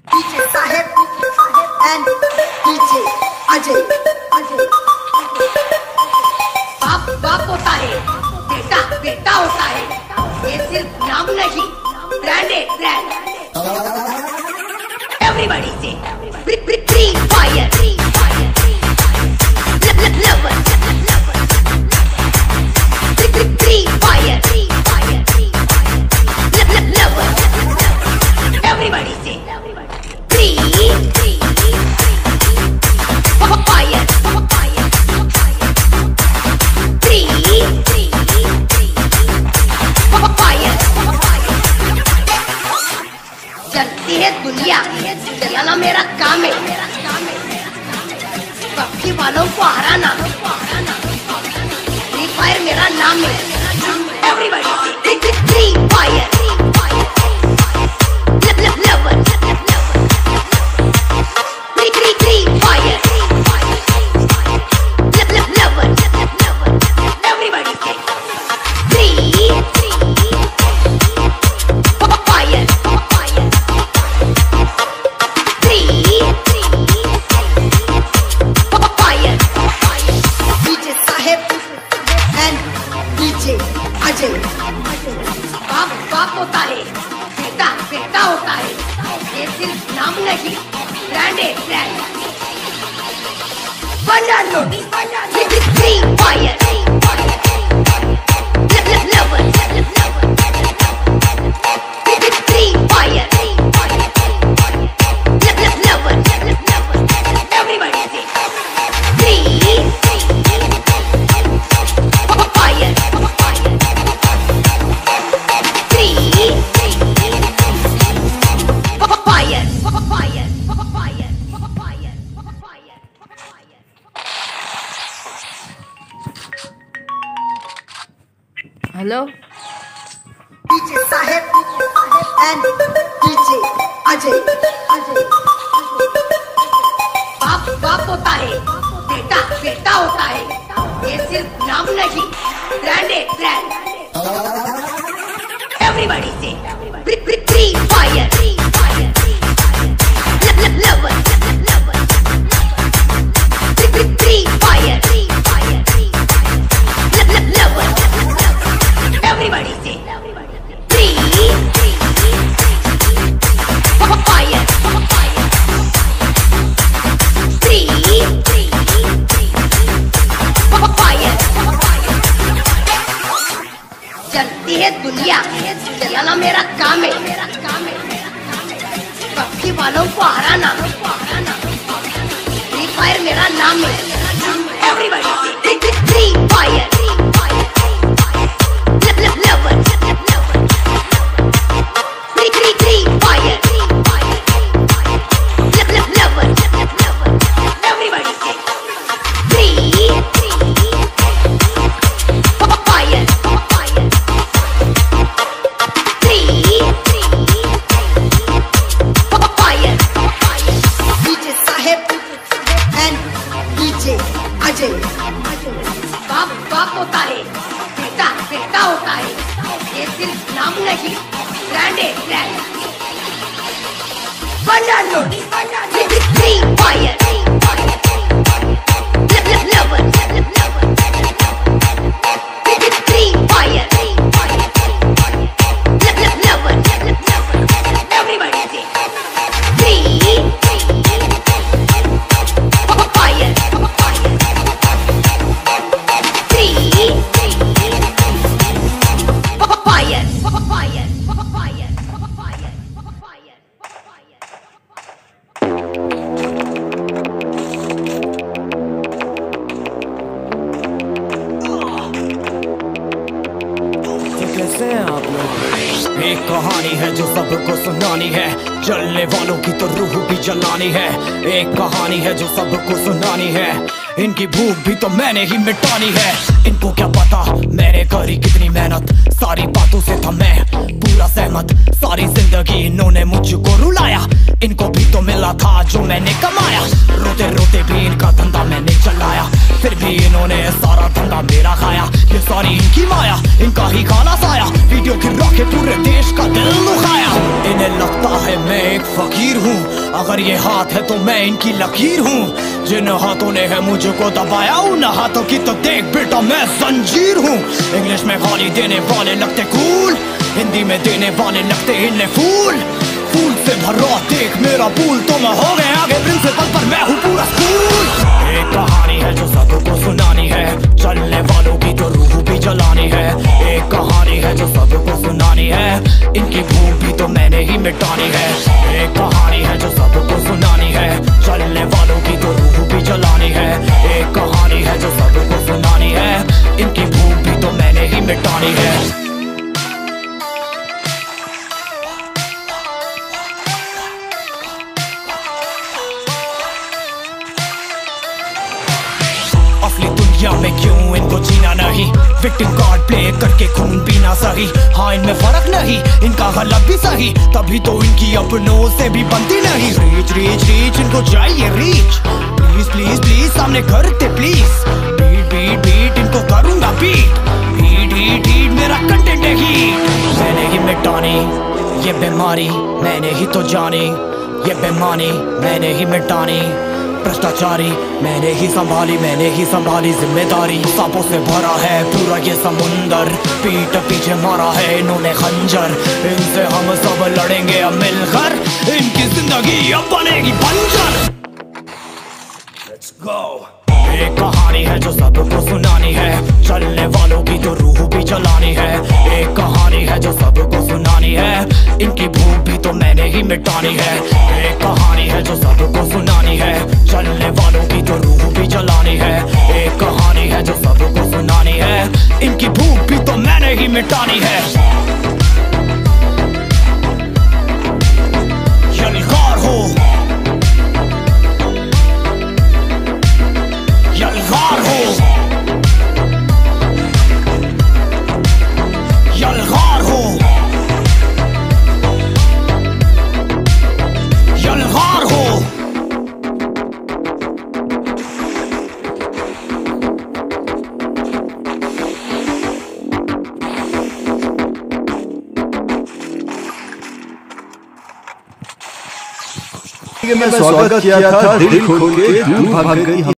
DJ Saheb and DJ Ajay. बाप बाप होता है, बेटा बेटा होता है, ये सिर्फ नाम नहीं, ब्रांड है brand. Everybody say free fire, lover, free fire, lover. Everybody say free fire. चलती है दुनिया, चलाना मेरा काम है, पक्षी वालों को हराना, फ्री फायर मेरा नाम है। Everybody free fire, lover, free fire, lover. Everybody say free fire. DJ Saheb and DJ Ajay. बाप बाप होता है, बेटा बेटा होता है, ये सिर्फ नाम नहीं, ब्रांड है ब्रांड। बना लो free fire, lover, free fire, lover. Everybody say free fire, hello DJ Saheb and DJ Ajay. बाप बाप होता है, बेटा बेटा होता है, ये सिर्फ नाम नहीं, ब्रांड है brand. Everybody say free fire, lover, free fire, lover. Everybody say free fire, चलती है दुनिया, चलाना मेरा काम है, पक्षी वालों को हराना, फ्री फायर मेरा नाम है। Everybody say free fire, lover, free fire, lover. Everybody say free fire, DJ Saheb and DJ Ajay. बाप बाप होता है, बेटा बेटा होता है, ये सिर्फ नाम नहीं, ब्रांड है ब्रांड। बना लो free fire, lover, free fire, lover. Everybody say free fire, कैसे हैं आप लोग? एक कहानी है जो सबको सुनानी है, जलने वालों की तो रूह भी जलानी है। एक कहानी है जो सबको सुनानी है, इनकी भूख भी तो मैंने ही मिटानी है। इनको क्या पता मैंने करी कितनी मेहनत, सारी बातों से था मैं पूरा सहमत। सारी जिंदगी इन्होंने मुझको रुलाया, इनको भी तो मिला पूरा था जो मैंने कमाया, रोते रोते भी इनका धंधा मैंने चलाया, फिर भी इन्होंने सारा धंधा मेरा खाया। ये सारी इनकी माया, इनका ही खाना साया, वीडियो गिरा के पूरे देश का दिल दुखाया। इन्हें लगता है मैं एक फकीर हूँ, अगर ये हाथ है तो मैं इनकी लकीर हूँ। जिन हाथों ने है मुझको दबाया, उन हाथों की तो देख बेटा मैं जंजीर हूँ। इंग्लिश में गाली देने वाले लगते कूल, हिंदी में देने वाले लगते इन्हें फूल। फूल से भरा देख मेरा पूल, तो मैं हो गया आगे प्रिंसिपल पर मैं हूँ पूरा स्कूल। एक कहानी है जो सबको सुनानी है, चलने वालों की तो रूह भी जलानी है। एक कहानी है जो सबको सुनानी है, इनकी भूख भी तो मैंने ही मिटानी है। एक कहानी है जो सबको सुनानी है, चलने वालों की तो रूह भी जलानी है। एक कहानी है जो सबको सुनानी है, इनकी भूख भी तो मैंने ही मिटानी है। असली दुनिया में क्यों इनको जीना नहीं, विक्टिम कार्ड प्ले करके खून पीना सही। हाँ इनमें फर्क नहीं, इनका गलत भी सही, तभी तो इनकी अपनों से भी बनती नहीं। रीच रीच रीच इनको चाहिए रीच, प्लीज प्लीज प्लीज सामने करते प्लीज। बीट बीट बीट इनको करूंगा बीट, हीट हीट हीट मेरा कंटेंट है हीट। मैंने ही मिटानी ये बीमारी, मैंने ही तो जानी ये बेमानी, मैंने ही मिटानी भ्रष्टाचारी, मैंने ही संभाली जिम्मेदारी। सांपों से भरा है पूरा ये समुंदर, पीठ पीछे मारा है इन्होंने खंजर। इनसे हम सब लड़ेंगे अब मिलकर, इनकी जिंदगी अब बनेगी बंजर। Let's go। एक कहानी है जो सबको सुनानी है, चलने वालों की तो रूह भी जलानी है। एक कहानी है जो सबको सुनानी है, इनकी भूख भी तो मैंने ही मिटानी है। एक कहानी है जो सबको सुनानी है, चलने वालों की तो रूह भी जलानी है। एक कहानी है जो सबको सुनानी है, इनकी भूख भी तो मैंने ही मिटानी है। यलगार हो, यलगार हो, यलगार हो, यलगार हो। मैं स्वागत किया था दिल खोल के, तू भाग गई।